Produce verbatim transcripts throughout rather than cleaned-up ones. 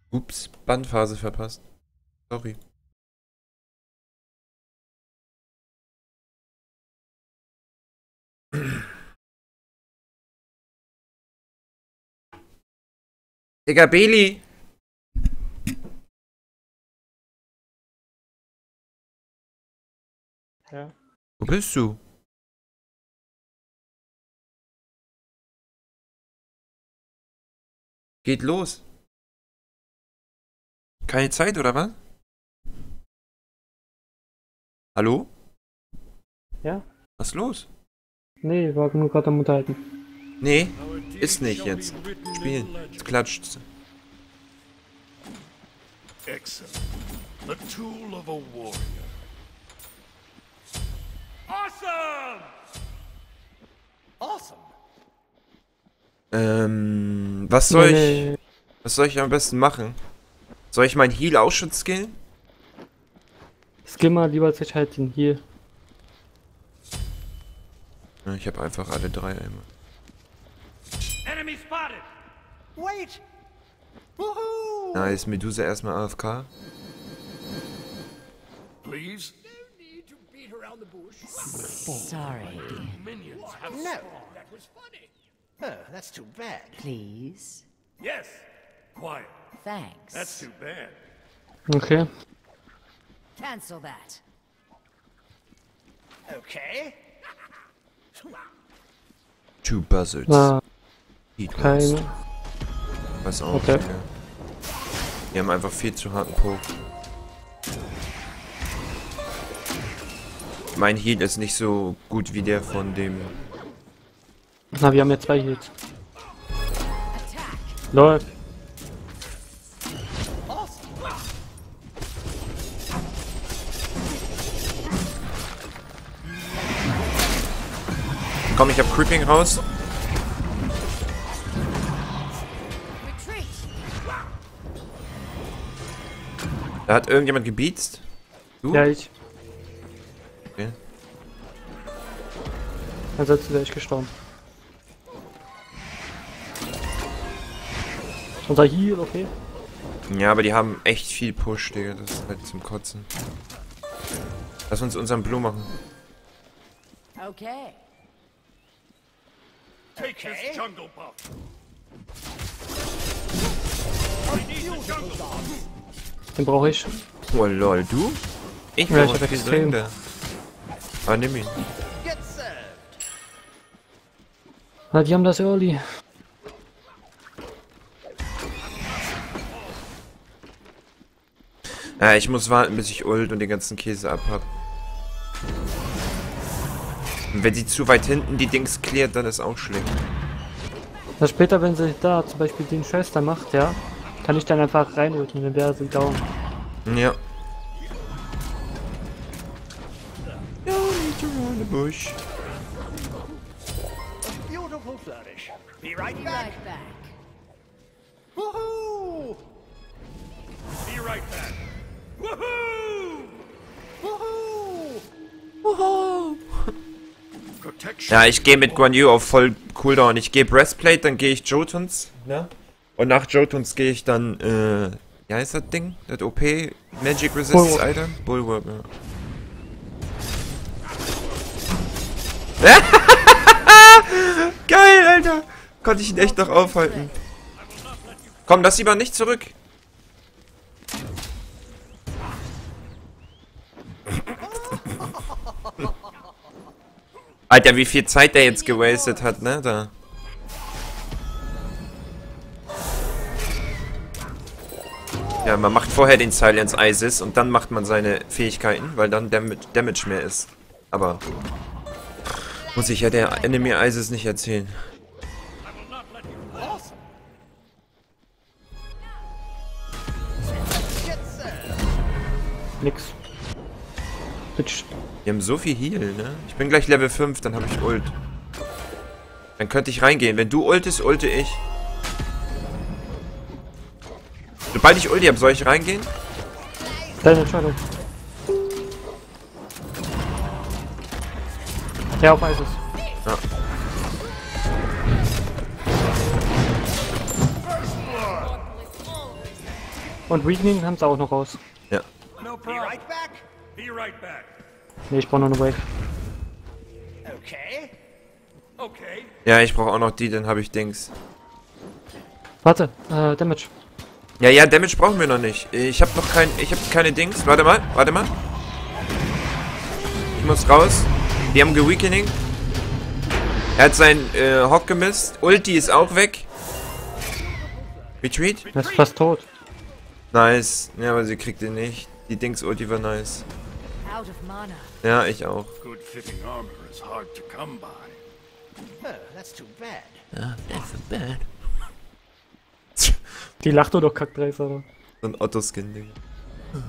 Ups, Bandphase verpasst. Sorry. Digga, Beli! Ja. Wo bist du? Geht los. Keine Zeit, oder was? Hallo? Ja? Was ist los? Nee, war nur gerade am Unterhalten. Nee, ist nicht jetzt. Spielen. Jetzt klatscht. Excellent. The tool of a warrior. Awesome! Awesome! Ähm, was soll ich, Nee, was soll ich am besten machen? Soll ich mein Heal auch schon skillen? skill mal lieber sich halt den hier. Ja, ich habe einfach alle drei einmal. Enemy spotted! Wait! Woohoo! Na, ist Medusa erstmal A F K. Please? Sorry. Minions have No. That was funny. Oh, that's too bad. Please. Yes. Quiet. Thanks. That's too bad. Okay. Cancel that. Okay. Two Buzzards. Na, Heat Ones. keine. Was auch. Okay. Ja. Die haben einfach viel zu harten Poke. Mein Heal ist nicht so gut wie der von dem. Na, wir haben ja zwei Hits. Läuft. Komm, ich hab Creeping raus. Retreat. Da hat irgendjemand gebeatst. Du? Ja, ich. Okay. Ansonsten wäre ich gestorben. Unser Heal, okay. Ja, aber die haben echt viel Push, Digga. Das ist halt zum Kotzen. Lass uns unseren Blue machen. Okay. Take this jungle buff. We need the jungle dog. Den brauche ich. Oh lol, du? Ich Ja, brauch ich hab viel extrem. dringender. Ah, nimm ihn. Get served. Na, die haben das Early. Ja, ich muss warten, bis ich ult und den ganzen Käse abhab. Und wenn sie zu weit hinten die Dings klärt, dann ist auch schlecht. Na, später, wenn sie da zum Beispiel den Schwester macht, ja, kann ich dann einfach reinrücken, dann wäre sie down. Ja. No need to run the bush. Beautiful flourish. Be right Be back. right back. Woohoo! Be right back. Woohoo! Woohoo! Protection. Ja, ich gehe mit Guan Yu auf voll Cooldown. Ich gehe Breastplate, dann gehe ich Jotuns. Ne? Und nach Jotuns gehe ich dann, äh, wie heißt das Ding? Das O P Magic Resist Bulwark. Item? Bulwark, ja. Geil, Alter! Konnte ich ihn echt noch aufhalten. Komm, lass lieber nicht zurück. Alter, wie viel Zeit der jetzt gewastet hat, ne? Da. Ja, man macht vorher den Silence Isis und dann macht man seine Fähigkeiten, weil dann Damage, Damage mehr ist. Aber muss ich ja der Enemy Isis nicht erzählen. Nix. Bitch. Die haben so viel Heal, ne? Ich bin gleich Level fünf, dann habe ich Ult. Dann könnte ich reingehen. Wenn du ultest, ulte ich. Sobald ich Ulti habe, soll ich reingehen? Deine Entscheidung. Ja, auf Eises. Ja. Und Weakening haben sie auch noch raus. Ja. No Be problem. right back. Be right back. Ne, ich brauche noch eine Wave. Okay. Okay. Ja, ich brauche auch noch die, dann habe ich Dings. Warte, äh, Damage. Ja, ja, Damage brauchen wir noch nicht. Ich habe noch kein, ich habe keine Dings. Warte mal, warte mal. Ich muss raus. Die haben geweakening. Er hat seinen äh, Hock gemisst. Ulti ist auch weg. Retreat? Er ist fast tot. Nice. Ja, aber sie kriegt ihn nicht. Die Dings-Ulti war nice. Out of mana. Ja, ich auch. Good fitting armor is hard to come by. Oh, that's too bad. Ja, that's so bad. Die lacht doch Kackdreis, aber. So ein Otto-Skin, Digga. Oh,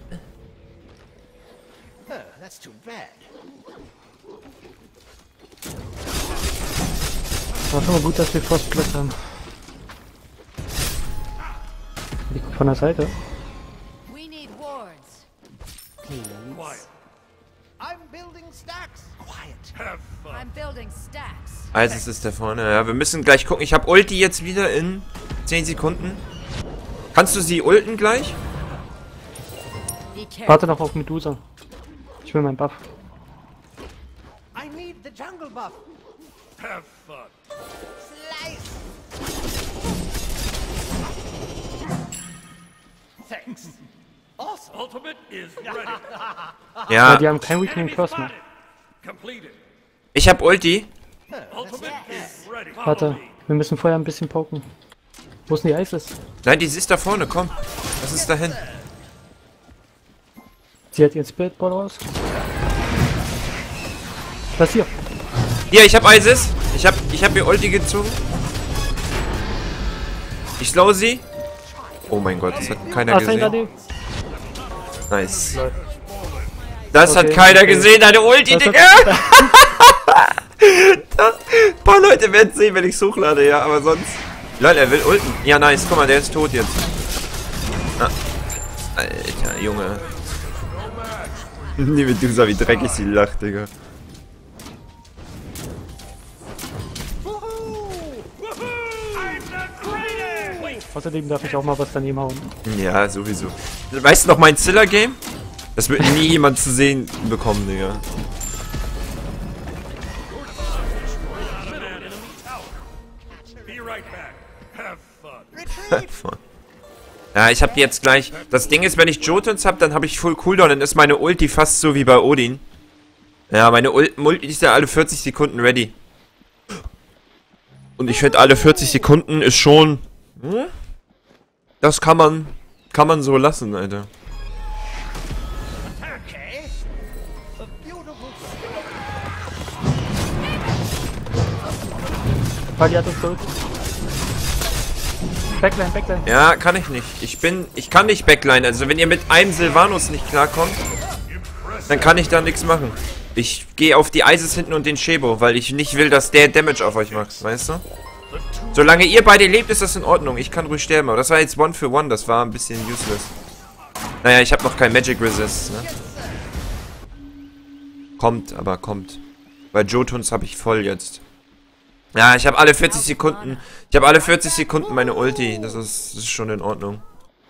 that's too bad. War schon mal gut, dass wir Frostblast haben. Die kommt von der Seite. We need wards. Quiet. I'm building stacks. Quiet. Have fun. I'm building stacks. Isis ist da vorne. Ja, wir müssen gleich gucken. Ich habe Ulti jetzt wieder in zehn Sekunden. Kannst du sie ulten gleich? Be careful. Warte noch auf Medusa. Ich will meinen Buff. I need the jungle buff. Have fun. Slice. Thanks. Awesome. Ultimate is ready. Ja, Ja, die haben kein Weakening Enemy First mehr. spotted. Completed. ich habe Ulti. Ultimate is ready. Follow Warte, me. wir müssen vorher ein bisschen poken. Wo ist denn die Isis? Nein, die ist da vorne. Komm. Lass uns dahin. Sie hat ihren Spirit Ball raus. Was hier? Hier, ich habe Isis. Ich habe ich hab ihr Ulti gezogen. Ich slow sie. Oh mein Gott, das hat keiner Ah, hinter gesehen. dem. Nice. Das hat Okay, keiner okay. gesehen, deine Ulti, Das hat- Digga. Das, ein paar Leute werden sehen, wenn ich hochlade, ja, aber sonst... Leute, er will ulten. Ja, nice, guck mal, der ist tot jetzt. Ah. Alter, Junge. Die Medusa, wie dreckig sie lacht, Digga. Außerdem darf ich auch mal was daneben hauen. Ja, sowieso. Weißt du noch mein Zilla-Game? Das wird nie jemand zu sehen bekommen, Digga. Be right back. Have fun. Retreat. Ja, ich hab die jetzt gleich... Das Ding ist, wenn ich Jotuns hab, dann habe ich Full Cooldown, dann ist meine Ulti fast so wie bei Odin. Ja, meine Ul Ulti ist ja alle vierzig Sekunden ready. Und ich finde, alle vierzig Sekunden ist schon... Hm? Das kann man... Kann man so lassen, Alter. Okay. A beautiful. Weil die hat uns tot. Backline, Backline. Ja, kann ich nicht. Ich bin... Ich kann nicht Backline. Also, wenn ihr mit einem Sylvanos nicht klarkommt, dann kann ich da nichts machen. Ich gehe auf die Isis hinten und den Shebo, weil ich nicht will, dass der Damage auf euch macht, weißt du? Solange ihr beide lebt, ist das in Ordnung. Ich kann ruhig sterben, aber das war jetzt One für One, das war ein bisschen useless. Naja, ich habe noch kein Magic Resist, ne? Kommt, aber kommt. Bei Jotuns habe ich voll jetzt. Ja, ich habe alle vierzig Sekunden. Ich habe alle vierzig Sekunden meine Ulti. Das ist, das ist schon in Ordnung.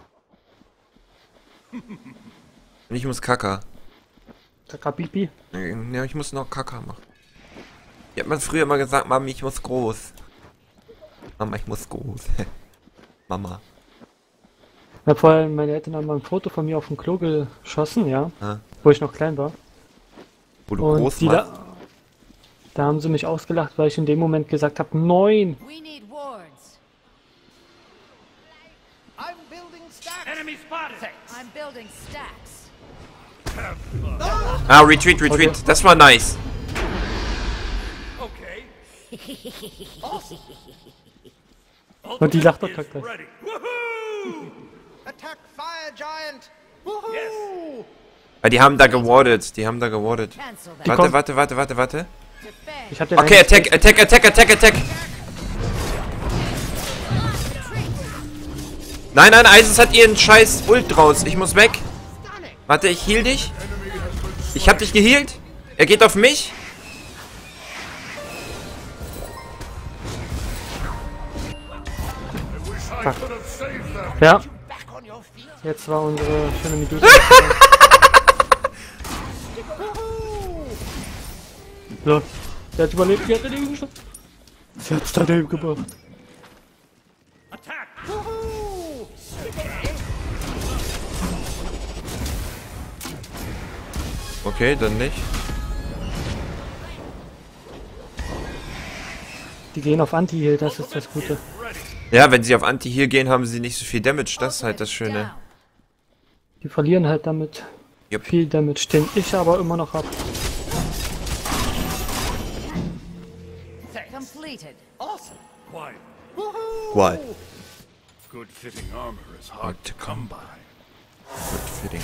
Und ich muss Kaka. Kaka Pipi. Ja, ich muss noch Kaka machen. Ich hab man früher immer gesagt, Mami, ich muss groß. Mama, ich muss groß. Mama. Ja, vorher, meine Eltern haben mal ein Foto von mir auf dem Klo geschossen, ja. Ah. Wo ich noch klein war. Wo du Und groß die machst. da, da haben sie mich ausgelacht, weil ich in dem Moment gesagt habe, neun. We need wards. I'm building stacks. Enemy spotted. I'm building stacks. Have fun. Ah, Retreat, Retreat. Das war nice. Okay. Und die lacht doch Is kacke. ready. Woohoo! Attack fire giant. Yes. Woohoo! Ah, die haben da gewardet. Die haben da gewardet. Cancel that. Warte, kommen. warte, warte, warte, warte. Defend. Ich hab den Okay, einen attack, attack, attack, attack, attack. Nein, nein, Isis hat ihren scheiß Ult raus. Ich muss weg. Warte, ich heal dich. Ich hab dich gehealt. Er geht auf mich. Ja, Back on your feet. Jetzt war unsere schöne Medusa. So, der hat überlebt, die hat daneben geschossen. Sie hat's daneben gebracht. Attack! Okay, dann nicht. Die gehen auf Anti-Heal, das ist das Gute. Ja, wenn sie auf Anti-Heal gehen, haben sie nicht so viel Damage. Das ist halt das Ultimate Schöne. Die verlieren halt damit Jupp. viel Damage, den ich aber immer noch hab. down. Completed. Awesome. Quiet. Why? Good fitting armor is hard to come by. Good fitting.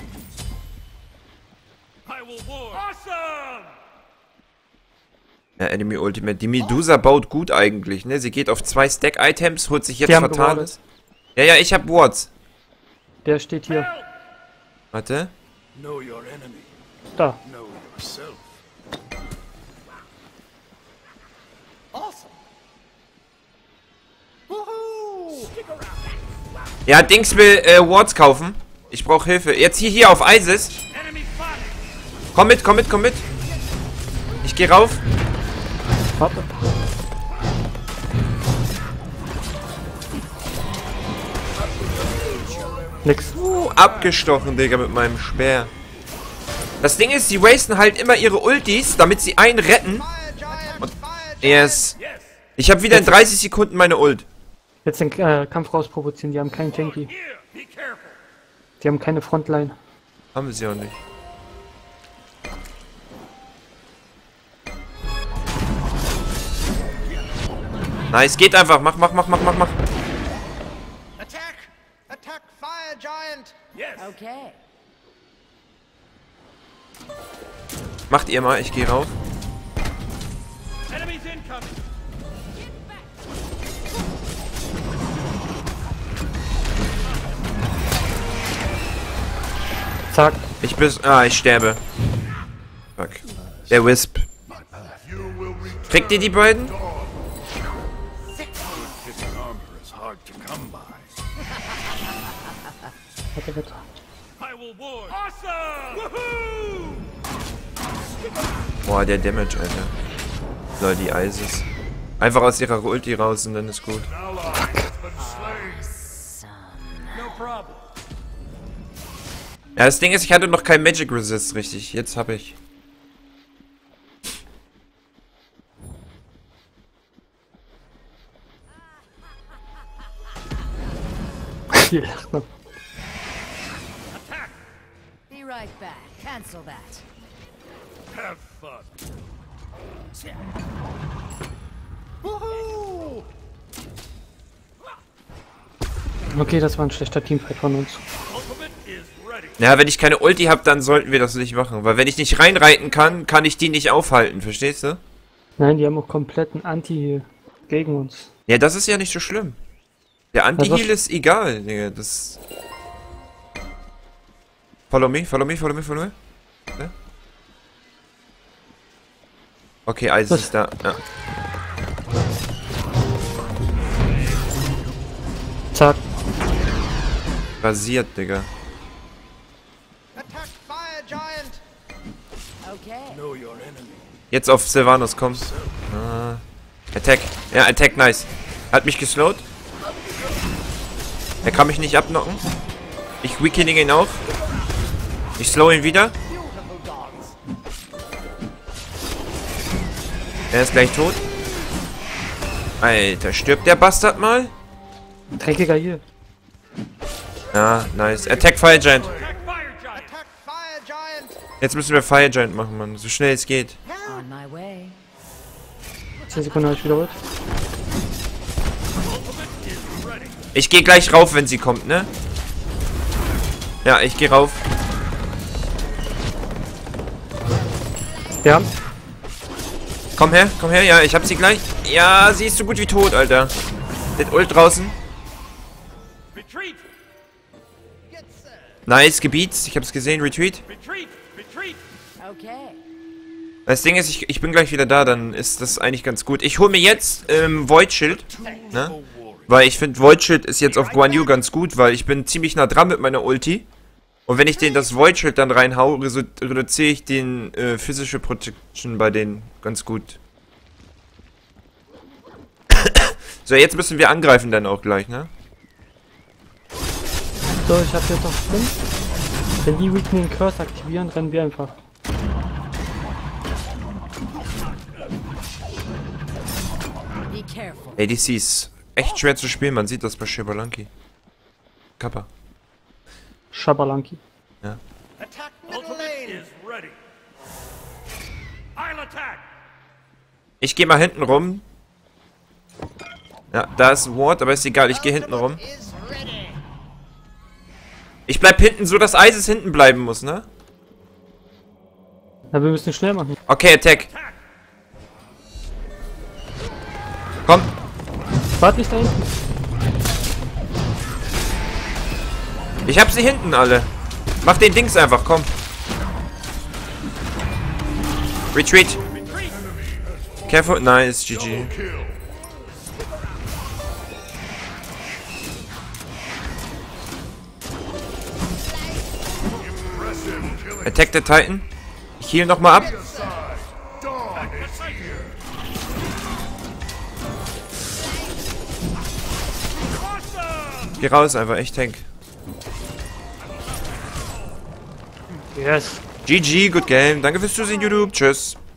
I will war. Awesome! Ja, Enemy Ultimate. Die Medusa baut gut eigentlich, ne? Sie geht auf zwei Stack-Items, holt sich jetzt Die haben Fatales. Ja, ja, ich hab Wards. Der steht hier. Warte. Know your enemy. Da. Know yourself. Awesome. Woohoo! Stick around. Ja, Dings will äh, Wards kaufen. Ich brauche Hilfe. Jetzt hier, hier auf Isis. Enemy spotted! Komm mit, komm mit, komm mit. Ich geh rauf. Warte. Nix. Uh, abgestochen, Digga, mit meinem Speer. Das Ding ist, die wasten halt immer ihre Ultis, damit sie einen retten. Fire giant. Fire giant. Yes. Yes! Ich habe wieder in dreißig Sekunden meine Ult. Jetzt den äh, Kampf rausprovozieren, die haben keinen Tanky. Here, be careful! Die haben keine Frontline. Haben sie auch nicht. Nice, geht einfach. Mach, mach, mach, mach, mach, mach. Attack. Attack. Fire giant. Yes! Okay. Macht ihr mal, ich gehe rauf. Enemies incoming! Zack. Ich bis. Ah, ich sterbe. Fuck. Der Wisp. Kriegt ihr die beiden? Good fitting armor is hard to come by. Warte, warte. I will war. Awesome! Woohoo! Boah, der Damage, Alter. Lol, die Isis. Einfach aus ihrer Ulti raus und dann ist gut. Ally has been slain. No problem. Ja, das Ding ist, ich hatte noch kein Magic Resist richtig. Jetzt habe ich. Hier lacht man. Be right back. Cancel that. Have fun. Woohoo! Okay, das war ein schlechter Teamfight von uns. Ultimate is ready. Ja, wenn ich keine Ulti habe, dann sollten wir das nicht machen. Weil wenn ich nicht reinreiten kann, kann ich die nicht aufhalten. Verstehst du? Nein, die haben auch kompletten Anti-Heal gegen uns. Ja, das ist ja nicht so schlimm. Der Anti-Heal was- ist egal, Digga. Das. Follow me, follow me, follow me, follow me. Ja? Okay, Eis Was? ist da. Ja. Zack. Rasiert, Digga. Attack. Fire giant. Okay. Know your enemy. Jetzt auf Sylvanas, komm. Ah. Attack. Ja, Attack, nice. Hat mich geslowt. Er kann mich nicht abknocken. Ich weakening ihn auch. Ich slow ihn wieder. Beautiful dogs. Er ist gleich tot. Alter, stirbt der Bastard mal? Dreckiger Heal. Ja, nice. Attack Fire Giant. Attack fire giant! Attack. Fire giant. Jetzt müssen wir Fire Giant machen, Mann. So schnell es geht. On my way. zehn Sekunden habe ich wiederholt. Ultimate is ready. Ich gehe gleich rauf, wenn sie kommt, ne? Ja, ich gehe rauf. Ja, Komm her, komm her. Ja, ich hab sie gleich. Ja, sie ist so gut wie tot, Alter. Der Ult draußen. Retreat! Yes, sir. Nice, Gebiets. Ich hab's gesehen. Retreat. Retreat! Retreat! Okay. Das Ding ist, ich, ich bin gleich wieder da. Dann ist das eigentlich ganz gut. Ich hole mir jetzt ähm, Void Schild. Ne? Oh, warrior. Weil ich finde, Void Shield ist jetzt auf Guan Yu ganz gut, weil ich bin ziemlich nah dran mit meiner Ulti. Und wenn ich den das Void Shield dann reinhau, resu- reduziere ich den äh, Physical Protection bei denen ganz gut. So, jetzt müssen wir angreifen dann auch gleich, ne? So, ich hab jetzt noch fünf. Wenn die Weakening Curse aktivieren, rennen wir einfach. Be careful. A D C ist echt schwer zu spielen, man sieht das bei Schabalanki. Kappa. Schabalanki. Attack middle Ultimate lane. is ready. I'll attack. Ich gehe mal hinten rum. Ja, da ist ein Ward, aber ist egal, ich gehe hinten rum. Is ready. Ich bleib hinten, so dass Isis hinten bleiben muss, ne? Ja, wir müssen schnell machen. Okay, Attack. Komm. Warte nicht da hinten. Ich hab sie hinten alle. Mach den Dings einfach, komm. Retreat. Careful. Nice, G G. Attack der Titan. Ich heal nochmal ab. Geh raus einfach, echt Tank. Yes. G G, good game. Danke fürs Zusehen, YouTube. Tschüss.